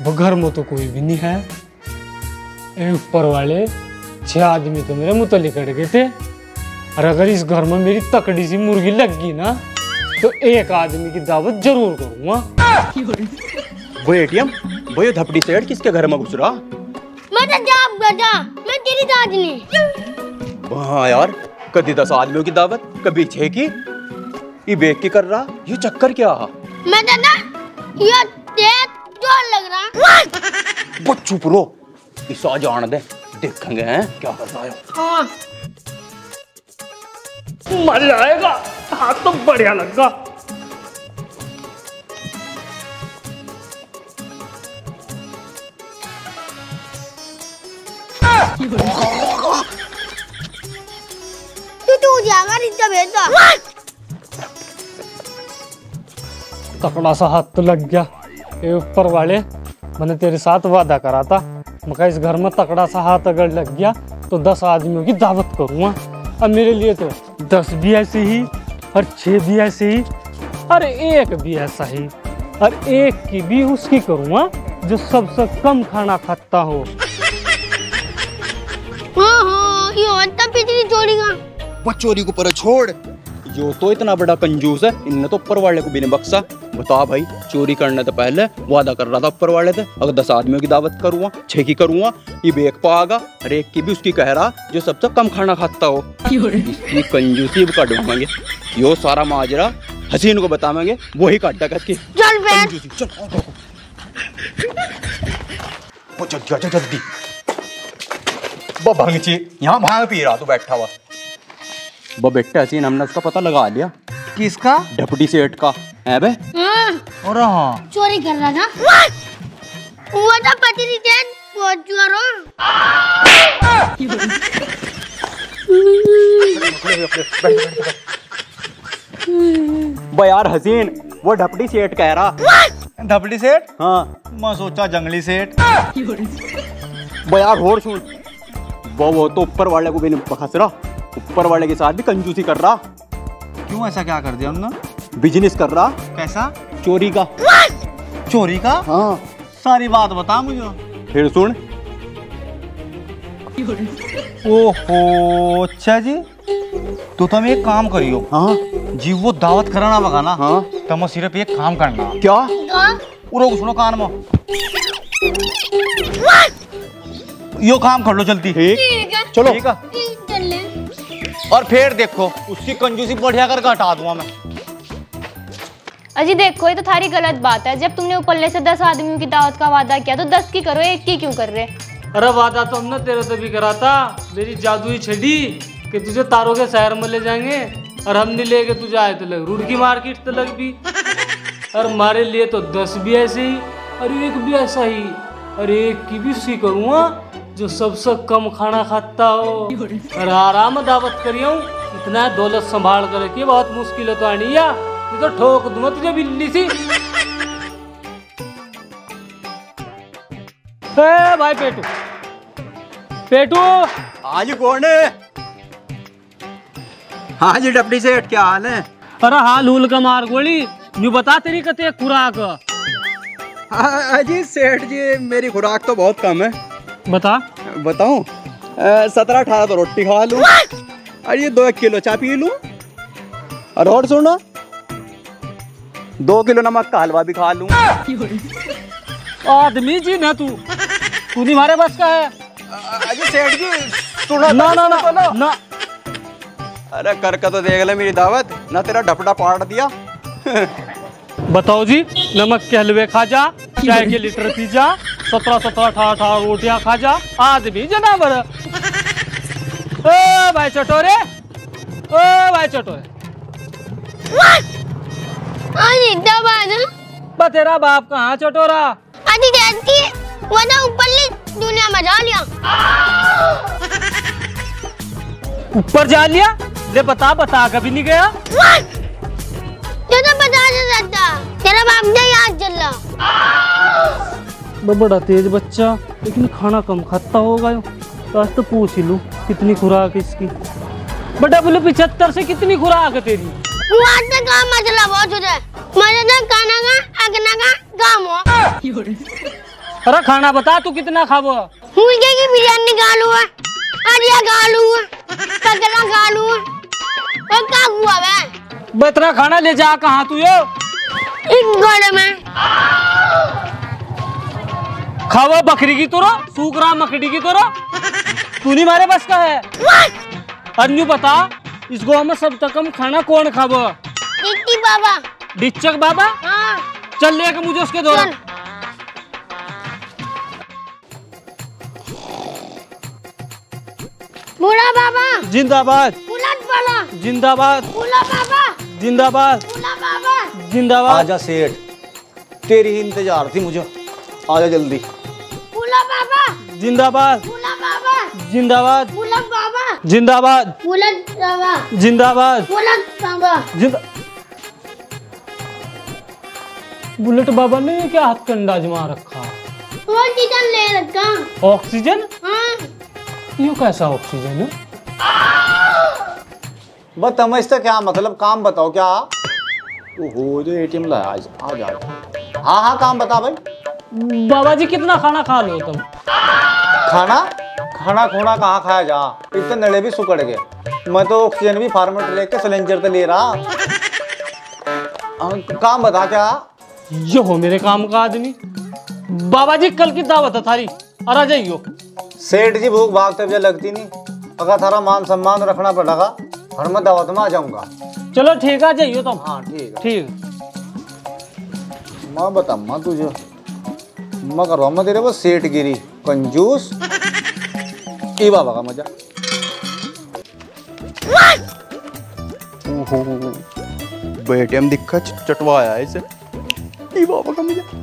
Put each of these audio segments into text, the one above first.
वो घर में तो कोई भी नहीं है। ऊपर वाले 6 आदमी तो मेरे मुँह तो लिकड़ गए थे। और अगर इस घर में मेरी तकड़ी सी मुर्गी लग गई ना तो 1 आदमी की दावत जरूर करूंगा। वो एटीएम, वो ये धपड़ी सेठ किसके घर में घुस रहा? मैं तेरी दाद नहीं। हाँ यार, कभी 10 आदमियों की दावत, कभी 6 की। ये बेच के कर रहा, ये चक्कर क्या? मैं दादा ये तेज जोर लग रहा। वो चुप रो, इसा जान दे, देखेंगे हैं क्या कर रहा है। हाँ। मजा आएगा, हाथ तो बढ़िया लगा। तू जाएगा रिश्ता भेजता। तकड़ा सा हाथ तो लग गया। ये ऊपर वाले, मैंने तेरे साथ वादा करा था, मैं इस घर में तकड़ा सा हाथ अगर लग गया तो 10 आदमियों की दावत करूंगा। अब मेरे लिए तो 10 भी ऐसे ही, और 6 भी ऐसे ही, और 1 भी ऐसा ही, और 1 की भी उसकी करूंगा जो सबसे कम खाना खाता हो। हाँ, ये पिछली चोरी का। वो चोरी को पर छोड़, जो तो इतना बड़ा कंजूस है, इनने तो ऊपर वाले को भी नहीं बख्शा। बता भाई, चोरी करने तो पहले वादा कर रहा था ऊपर वाले से, अगर 10 आदमियों की दावत करूंगा, 6 की करूंगा, ये बेक पाएगा, और 1 की भी उसकी कह रहा जो सबसे कम खाना खाता हो। इसकी कंजूसी का ढूंढेंगे, यो सारा माजरा हसीन को बताएंगे, वही काटा करके। चल कंजूसी चल, वो जल्दी जल्दी। वो भंगची यहाँ भांग पी रहा, तू बैठा हुआ। वो बेटे हसीन, हमने उसका पता लगा लिया। किसका? डपटी सेठ का है बे। और हाँ, चोरी कर रहा था। वो तो पति थे, वो चोर हो। वो यार हसीन, वो डपटी सेठ कह रहा। धपड़ी सेठ? हाँ, मैं सोचा जंगली सेठ। वो यार और सुन, वो तो ऊपर वाले को भी नहीं बखस रहा, ऊपर वाले के साथ भी कंजूसी कर रहा। क्यों, ऐसा क्या कर दिया हमने? बिजनेस कर रहा। कैसा? चोरी का। चोरी का? हाँ, सारी बात बता मुझे। फिर सुन। ओहो, अच्छा जी, तो तुम एक काम करियो। हाँ जी, वो दावत कराना बगाना। हाँ, तुम सिर्फ एक काम करना। क्या? उरो सुनो कान में, यो काम कर लो जल्दी। ठीक, चलो। ठीक है, और फिर देखो उसकी कंजूसी बढ़िया करके हटा दूंगा मैं। अजी देखो, ये तो थारी गलत बात है। जब तुमने ऊपर से 10 आदमियों की दावत का वादा किया तो 10 की करो, 1 की क्यों कर रहे? अरे वादा तो हमने तेरे से भी करा था, मेरी जादुई छड़ी कि तुझे तारों के शहर में ले जाएंगे, और हम नहीं लेके तुझे आए तो लग रुड़की मार्केट तो लग भी। और हमारे लिए तो 10 भी ऐसे ही, और 1 भी ऐसा ही, और 1 की भी उसी करूँगा जो सबसे कम खाना खाता हो। और आराम दावत करियो, इतना दौलत संभाल कर रखिए, बहुत मुश्किल है तो आनिया, ये तो ठोक दूंगा तुझे बिल्ली सी। भाई पेटू, पेटू। आज कौन है? हाँ जी डपटी सेठ, क्या हाल है? अरे हाल हुल का मार गोली, न्यू बता तेरी कते खुराक। हाँ जी सेठ जी, मेरी खुराक तो बहुत कम है। बता। बताऊं? 17-18 तो रोटी खा लूं, और ये 2 किलो चाय पी लूं, और सुनो 2 किलो नमक का हलवा भी खा लूं। आदमी जी ना तू नहीं मारे बस का है। अजी सेठ जी सुनो। ना ना ना ना। अरे करके तो देख ले मेरी दावत, ना तेरा ढपड़ा पाड़ दिया। बताओ जी, नमक के हलवे खा जा, चाय के लीटर पी जा, 17-18 रोटियां खा जा, आदमी जनावर। ओ भाई चटोरे, ओ भाई चटोरे। तेरा बाप कहाँ चटोरा? आदि जानती है, वरना ऊपर ले दुनिया में जा लिया। ऊपर जा लिया? ले बता कभी नहीं गया। तो बता नहीं सकता, तेरा बाप ने याद चल रहा। बड़ा तेज बच्चा, लेकिन खाना कम खाता होगा। तो आज तो पूछ ही लूं कितनी खुराक है इसकी। बड़ा बोले 75 से कितनी खुराक है तेरी? काम मसला बहुत हो जाए, मजे ना खाना का अगना का काम हो। अरे खाना बता तू कितना खाबो? मुर्गे की बिरयानी खा लूँ, अरिया खा लूँ, ककड़ा खा लूँ, और क्या हुआ बे? इतना खाना ले जा कहाँ तू यो? इस घोड़े में खावा बकरी की तरह, सूख रहा मकड़ी की तरह। तू नहीं मारे बस का है। अन्यू बता, इस गाँव में सब तक कम खाना कौन खाबो? डिक्की बाबा। डिच्चक बाबा? हाँ। चल लेके मुझे उसके दौरा। बूढ़ा बाबा जिंदाबाद। बुलट बाबा जिंदाबाद। बूढ़ा बाबा जिंदाबाद। बूढ़ा बाबा जिंदाबाद। आजा सेठ, तेरी ही इंतजार थी मुझे, आजा जल्दी। बूढ़ा बाबा जिंदाबाद। बूढ़ा बाबा जिंदाबाद। बुलट बाबा जिंदाबाद। बुलट बाबा जिंदाबाद। बुलट बाबा। बुलेट बाबा ने क्या हाथ कंडा जमा रखा? ऑक्सीजन ले रखा। ऑक्सीजन? हाँ। ये कैसा ऑक्सीजन है? बस समझते क्या मतलब, काम बताओ क्या? ओहो जो एटीएम लाया आज, आ जा। हाँ हाँ काम बता भाई। बाबा जी कितना खाना खा लो तुम? खाना खाना खोना कहाँ खाया जा, इतने नड़े भी सुकड़ गए। मैं तो ऑक्सीजन भी फार्मेट लेके सिलेंडर तो ले रहा। काम बता क्या? ये हो मेरे काम का आदमी। बाबा जी कल की दावत है थारी, आ जाइयो। सेठ जी भूख भागते मुझे लगती नहीं, अगर थारा मान सम्मान रखना पड़ेगा, हर मैं दावत में आ जाऊंगा। चलो ठीक है, जाइयो तुम। हाँ ठीक है। ठीक। मैं बता मैं तुझे मैं करवा मैं तेरे वो सेठ गिरी कंजूस ई बाबा का मजा। बेटे दिखा चटवाया इसे। ई बाबा का मजा,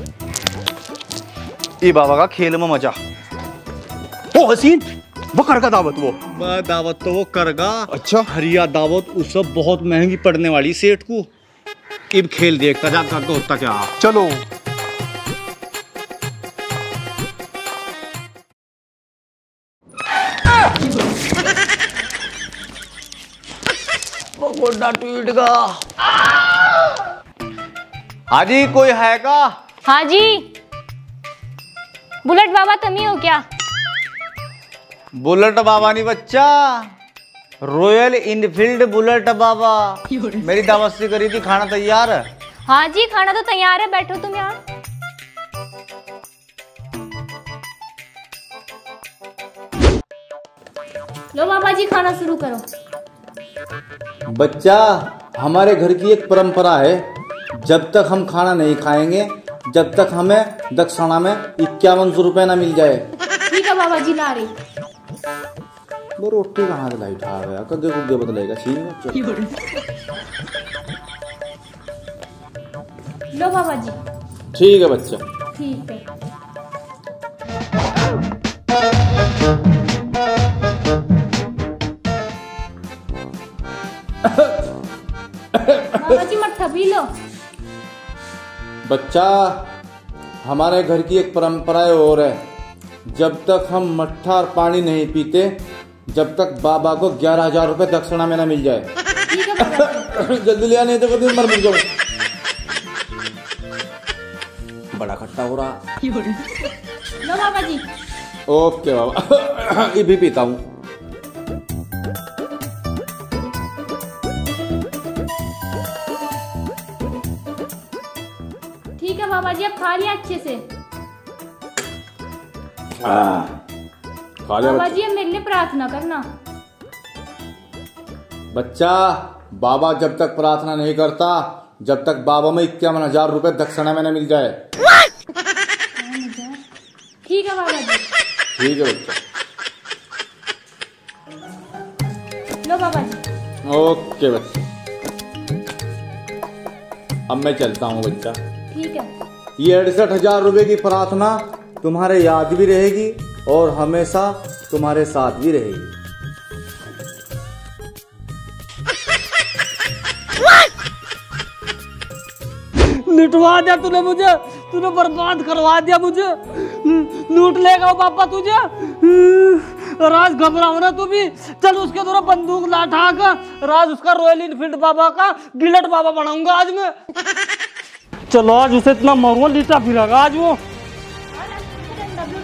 ई बाबा का खेल में मजा। ओ हसीन, वो कर का दावत वो दावत तो वो करगा। अच्छा हरिया दावत उस सब बहुत महंगी पड़ने वाली सेठ को। इब खेल देखता जा करके होता क्या। चलो। गोड्डा टूट गया। हाजी कोई है का? हाँ जी। बुलेट बाबा तुम ही हो क्या? बुलेट बाबा नहीं बच्चा, रॉयल इनफील्ड बुलेट बाबा। मेरी दावत से करी थी, खाना तैयार है? हाँ जी खाना तो तैयार है, बैठो तुम यहाँ। लो बाबा जी खाना शुरू करो। बच्चा हमारे घर की एक परंपरा है, जब तक हम खाना नहीं खाएंगे जब तक हमें दक्षिणा में 51 रुपए ना मिल जाए। ठीक है बाबा जी ला रही। वो रोटी कहाँ से लाई उठा गया, कद्दे कुद्दे बदलेगा छीन। लो बाबा जी। ठीक है बच्चा। ठीक है। बाबा जी मट्ठा पी लो। बच्चा हमारे घर की एक परंपरा और है, जब तक हम मट्ठा और पानी नहीं पीते जब तक बाबा को 11,000 रुपए दक्षिणा में ना मिल जाए। ठीक है बाबा जी। जल्दी ले आने तो कभी मर जाऊं। बड़ा खट्टा हो रहा। लो बाबा जी। ओके बाबा। ये भी पीता हूँ। ठीक है बाबा जी, अब खा लिया अच्छे से। खा लिया बाबा जी अब मेरे लिए प्रार्थना करना। बच्चा, बाबा जब तक प्रार्थना नहीं करता जब तक बाबा में 51,000 रुपए दक्षिणा में न मिल जाए। ठीक है बाबा जी। ठीक है बच्चा। लो बाबा जी। ओके बच्चा, अब मैं चलता हूँ बच्चा। ठीक है। ये 68,000 रुपए की प्रार्थना तुम्हारे याद भी रहेगी और हमेशा तुम्हारे साथ भी रहेगी। लुटवा दिया तूने मुझे, तूने बर्बाद करवा दिया मुझे। लूट लेगा वो पापा तुझे। राज घबराओ ना तू भी। चल उसके द्वारा बंदूक ला ठाक, राज उसका रॉयल इनफील्ड बाबा का गिलट बाबा बनाऊंगा आज मैं। चलो आज उसे इतना मारूंगा, लीटा फिरेगा आज वो।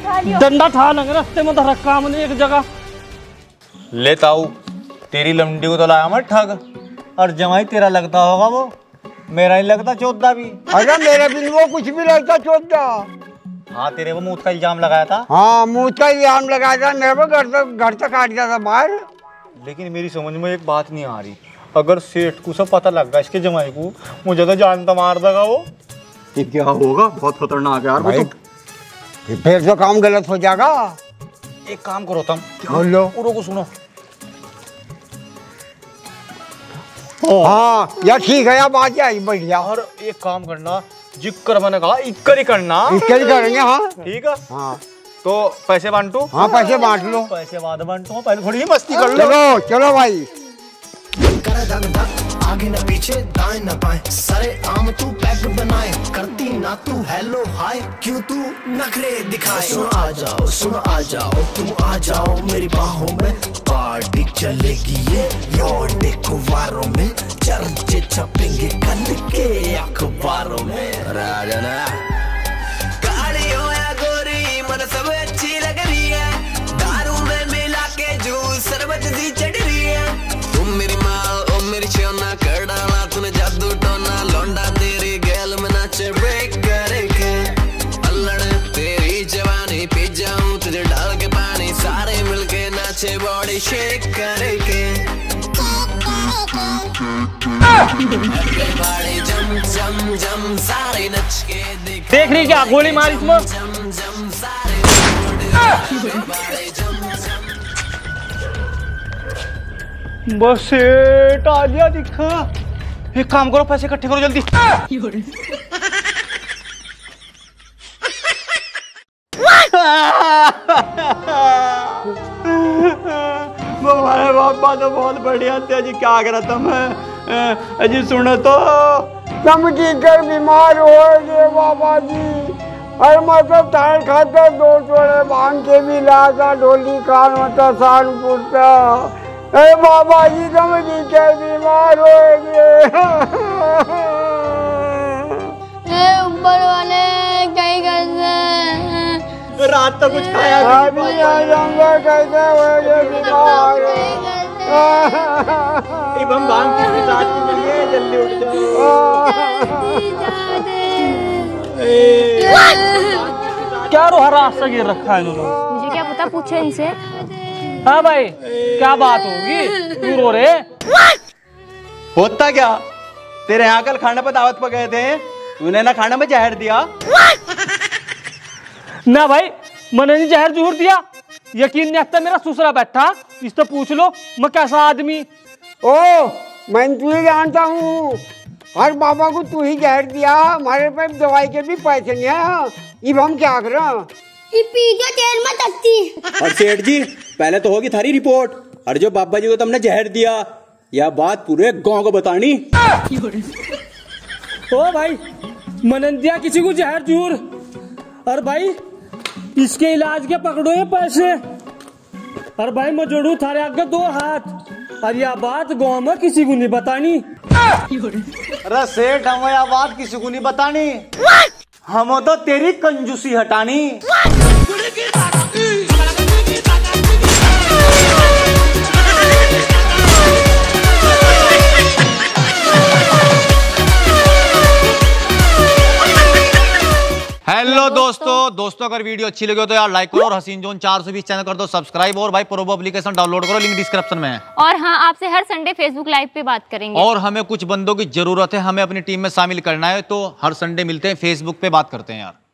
डंडा ठा लगे रास्ते में धक्का हमने एक जगह। ले ताऊ, तेरी लमडी को तो लाया मत ठग, और जमाई तेरा लगता होगा वो, मेरा नहीं लगता चौथा भी। अरे मेरे बिन वो कुछ भी लगता 14। हाँ तेरे वो मूत का इल्जाम लगाया था। हाँ मूत का इल्जाम लगाया था मेरे को, घर तक काट दिया था बाहर। लेकिन मेरी समझ में एक बात नहीं आ रही, अगर सेठ को सब पता लग गया इसके जमाई को, मुझे तो जानता मार देगा वो। ये क्या होगा, बहुत खतरनाक है यार वो तो। फिर तो काम गलत हो जाएगा। एक काम करो तुम, बोलो। पूरों को सुनो। हाँ यार ठीक है यार, बात आई बढ़िया। और एक काम करना, जिक्र मैंने कहा इक्कर ही करना। इक्कर ही करेंगे। हाँ ठीक है। हाँ तो पैसे बांटो। हाँ पैसे बांट लो। पैसे बाद बांटो, पहले थोड़ी मस्ती कर लो। चलो चलो भाई। आगे न पीछे दाएं न बाएं, सारे आम तू पैक बनाए, करती ना तू हेलो हाय, क्यों तू नखरे दिखाए। सुन आ जाओ तुम आ जाओ मेरी बाहों में, पार्टी चलेगी ये लौंडे कुवारों में, चर्चे छपेंगे कल के अखबारों में। राजना काली हो या गोरी मन सब अच्छी लग रही है, दारू में मिला के जूस शरबत सी चढ़ रही है। तुम मेरी माँ ओ मेरी सोना, कर डाला तूने जादू टोना, लौंडा तेरी गैल में नाचे ब्रेक करके, अल्लड़ तेरी जवानी पी जाऊं तुझे डाल के पानी, सारे मिलके नाचे बॉडी शेक करके। Everybody jump jump jump, सारे नच के देख रही क्या गोली मारी इसमें। जम जम सारे बस सेठ आ गया दिखा। एक काम करो, पैसे इकट्ठे करो जल्दी। हमारे बाबा तो बहुत बढ़िया थे जी, क्या करा तुम अजी सुनो तो। तुम कर बीमार हो गए बाबा जी, अरे मतलब तार खाता 2 चोड़े भांग के भी लाता, ढोली कान होता सान पुटता। अरे बाबा जी तुम कर बीमार हो गए। ऊपर वाले कहीं कैसे रात तो कुछ खाया अभी आ जाऊंगा, कैसे हो गए बीमार। हम भांग की रात की मिलिए, जल्दी उठ जाओ। क्या रोहरा रास्ता गिर रखा है इन्होंने। मुझे क्या पता, पूछे इनसे। हाँ भाई क्या बात होगी, तू रो रहे। होता क्या, तेरे यहाँ कल खाने पर दावत पर गए थे, तूने ना खाने में जहर दिया। ना भाई मैंने नहीं जहर जहूर दिया, यकीन नहीं आता, मेरा ससुरा बैठा, इससे पूछ लो मैं कैसा आदमी। ओ मैं तुझे जानता हूँ, हर बाबा को तू ही जहर दिया, हमारे पास दवाई के भी पैसे नहीं है, अब हम क्या करें। पी के तेल में तकती। और सेठ जी पहले तो होगी थारी रिपोर्ट, और जो बाबा जी को तुमने जहर दिया, यह बात पूरे गांव को बतानी। ओ भाई मैंने दिया किसी को जहर जहूर, और भाई इसके इलाज के पकड़ो ये पैसे, और भाई मैं जोड़ू थारे आगे 2 हाथ, और यह बात गांव में किसी को नहीं बतानी। अरे सेठ हम यह बात किसी को नहीं बतानी, हम तो तेरी कंजूसी हटानी। हेलो दोस्तों अगर वीडियो अच्छी लगी हो तो यार लाइक करो, और हसीन जोन 420 चैनल कर दो सब्सक्राइब, और भाई प्रोबो एप्लीकेशन डाउनलोड करो, लिंक डिस्क्रिप्शन में है। और हाँ, आपसे हर संडे फेसबुक लाइव पे बात करेंगे। और हमें कुछ बंदों की जरूरत है, हमें अपनी टीम में शामिल करना है, तो हर संडे मिलते हैं, फेसबुक पे बात करते हैं यार।